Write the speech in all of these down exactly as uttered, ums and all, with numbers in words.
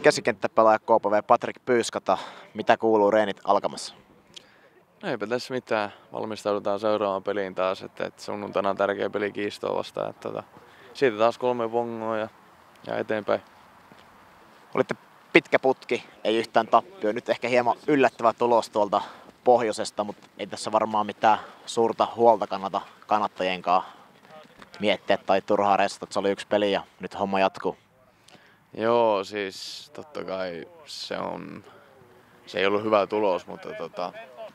Keskikenttäpelaaja K P V Patrik Pyyskata, mitä kuuluu reenit alkamassa? No eipä tässä mitään. Valmistaudutaan seuraavaan peliin taas, että, että sunnuntaina on tärkeä peli Kiistoa vastaan. Että, että, siitä taas kolme bongoa ja, ja eteenpäin. Olitte pitkä putki, ei yhtään tappio. Nyt ehkä hieman yllättävä tulos tuolta pohjoisesta, mutta ei tässä varmaan mitään suurta huolta kannata kannattajienkaan miettiä tai turhaa restata. Se oli yksi peli ja nyt homma jatkuu. Joo, siis totta kai se on, se ei ollut hyvä tulos, mutta tota,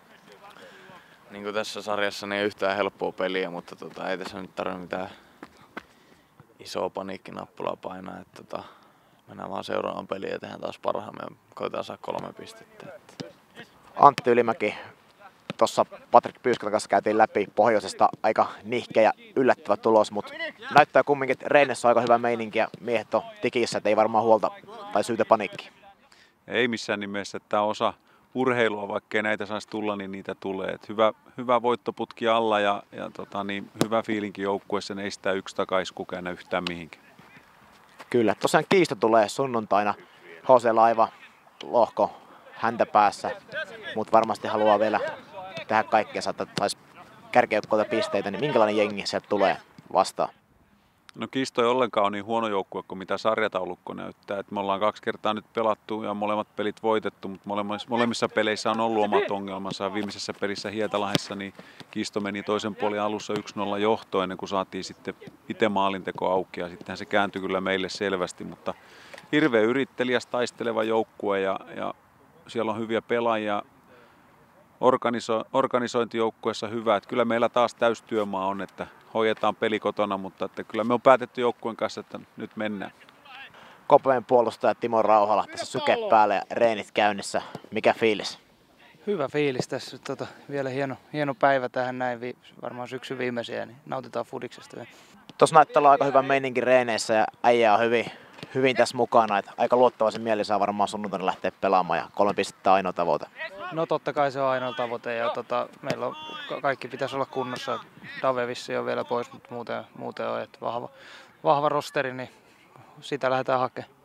niin kuin tässä sarjassa niin ei yhtään helppoa peliä, mutta tota, ei tässä nyt tarvitse mitään isoa paniikkinappulaa painaa. Että tota, mennään vaan seuraavaan peliin ja tehdään taas parhaamme ja koetaan saada kolme pistettä. Antti Ylimäki, tuossa Patrik Pyyskatan kanssa käytiin läpi pohjoisesta aika nihkeä ja yllättävä tulos, mutta näyttää kumminkin, että reenissä on aika hyvä meininki ja miehet on tikissä, että ei varmaan huolta tai syytä paniikkiin. Ei missään nimessä, että tämä on osa urheilua, vaikkei näitä saisi tulla, niin niitä tulee. Et hyvä, hyvä voittoputki alla ja, ja tota, niin, hyvä fiilinki joukkueessa, ei sitä yksi takaisku käännä yhtään mihinkään. Kyllä, tosiaan Kiisto tulee sunnuntaina, H C-laiva, lohko häntä päässä, mutta varmasti haluaa vielä tehdä kaikkea, että saisi kärkijoukkoilta pisteitä, niin minkälainen jengi sieltä tulee vastaan? No Kiisto ei ollenkaan ole niin huono joukkue kuin mitä sarjataulukko näyttää. Et me ollaan kaksi kertaa nyt pelattu ja molemmat pelit voitettu, mutta molemmissa, molemmissa peleissä on ollut omat ongelmansa. Viimeisessä pelissä Hietalahdessa niin Kiisto meni toisen puolin alussa yksi nolla johtoon ennen kuin saatiin sitten itse maalinteko auki ja sittenhän se kääntyi kyllä meille selvästi, mutta hirveän yrittelijäs taisteleva joukkue ja, ja siellä on hyviä pelaajia. Organiso, organisointijoukkueessa hyvä, että kyllä meillä taas täystyömaa on, että hoidetaan peli kotona, mutta että kyllä me on päätetty joukkueen kanssa, että nyt mennään. K P V:n puolustaja Timo Rauhala tässä syke päällä ja reenit käynnissä. Mikä fiilis? Hyvä fiilis tässä. Tota, vielä hieno, hieno päivä tähän näin, vi, varmaan syksyn viimeisiä, niin nautitaan fudiksesta. Tuossa näyttää olla aika hyvä meininki reeneissä ja äijä on hyvin, hyvin tässä mukana. Että aika luottavaisen mieli saa varmaan sunnuntaina lähteä pelaamaan ja kolme pistettä ainoa tavoite. No totta kai se on ainoa tavoite ja tota, meillä on, kaikki pitäisi olla kunnossa. Dave vissi on vielä pois, mutta muuten, muuten on että vahva, vahva rosteri, niin sitä lähdetään hakemaan.